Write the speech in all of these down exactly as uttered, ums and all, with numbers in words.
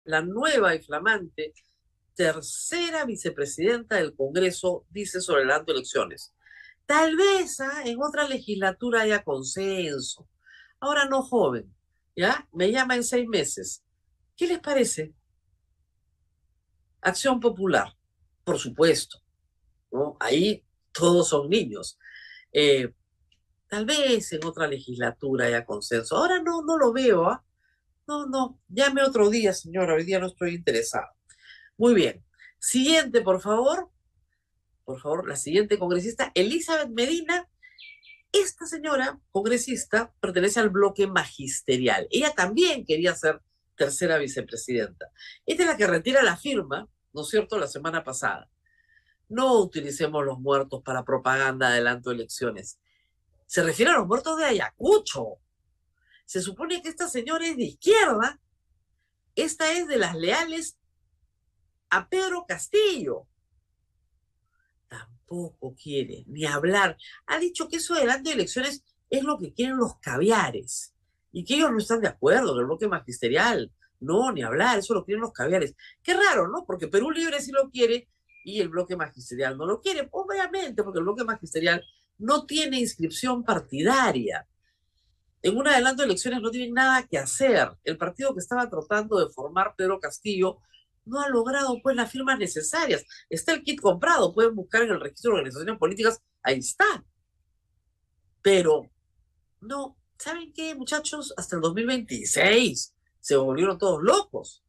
la nueva y flamante tercera vicepresidenta del Congreso, dice sobre el acto de elecciones. Tal vez ¿ah? en otra legislatura haya consenso. Ahora no, joven, ¿ya? Me llama en seis meses. ¿Qué les parece? Acción Popular, por supuesto, ¿no? Ahí todos son niños. Eh, Tal vez en otra legislatura haya consenso. Ahora no, no lo veo, ¿ah? No, no, llame otro día, señora, hoy día no estoy interesado. Muy bien. Siguiente, por favor. Por favor, la siguiente congresista, Elizabeth Medina. Esta señora congresista pertenece al bloque magisterial. Ella también quería ser tercera vicepresidenta. Esta es la que retira la firma, ¿no es cierto?, la semana pasada. No utilicemos los muertos para propaganda adelanto de elecciones. Se refiere a los muertos de Ayacucho. Se supone que esta señora es de izquierda. Esta es de las leales a Pedro Castillo. Tampoco quiere ni hablar. Ha dicho que eso delante de elecciones es lo que quieren los caviares y que ellos no están de acuerdo en el bloque magisterial. No, ni hablar, eso lo quieren los caviares. Qué raro, ¿no? Porque Perú Libre sí lo quiere y el bloque magisterial no lo quiere. Obviamente, porque el bloque magisterial no tiene inscripción partidaria. En un adelanto de elecciones no tienen nada que hacer. El partido que estaba tratando de formar Pedro Castillo no ha logrado pues las firmas necesarias. Está el kit comprado, pueden buscar en el registro de organizaciones políticas, ahí está. Pero no, ¿saben qué, muchachos? Hasta el dos mil veintiséis se volvieron todos locos.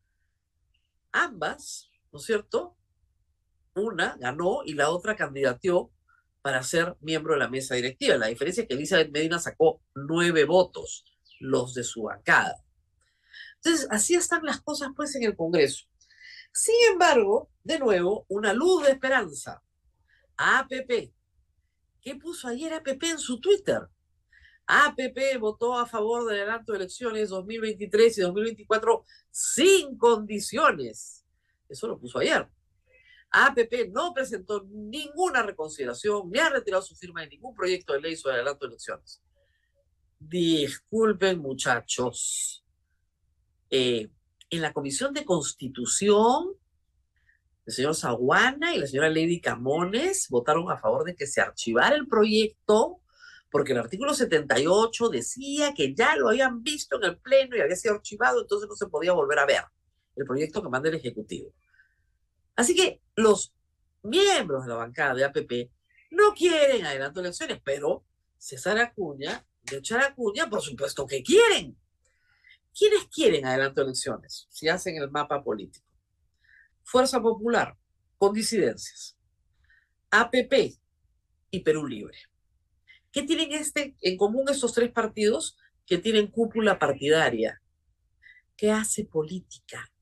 Ambas, ¿no es cierto? Una ganó y la otra candidateó para ser miembro de la mesa directiva. La diferencia es que Elizabeth Medina sacó nueve votos, los de su bancada. Entonces, así están las cosas pues en el Congreso. Sin embargo, de nuevo, una luz de esperanza. A P P. ¿Qué puso ayer A P P en su Twitter? A P P votó a favor del adelanto de elecciones dos mil veintitrés y dos mil veinticuatro sin condiciones. Eso lo puso ayer. A P P no presentó ninguna reconsideración ni ha retirado su firma de ningún proyecto de ley sobre el adelanto de elecciones. Disculpen, muchachos. Eh, en la Comisión de Constitución, el señor Zaguana y la señora Lady Camones votaron a favor de que se archivara el proyecto, porque el artículo setenta y ocho decía que ya lo habían visto en el Pleno y había sido archivado, entonces no se podía volver a ver el proyecto que manda el Ejecutivo. Así que los miembros de la bancada de A P P no quieren adelanto de elecciones, pero César Acuña, de echar Acuña, por supuesto que quieren. ¿Quiénes quieren adelanto de elecciones? Si hacen el mapa político. Fuerza Popular, con disidencias. A P P y Perú Libre. ¿Qué tienen este, en común estos tres partidos? Que tienen cúpula partidaria, que hace política.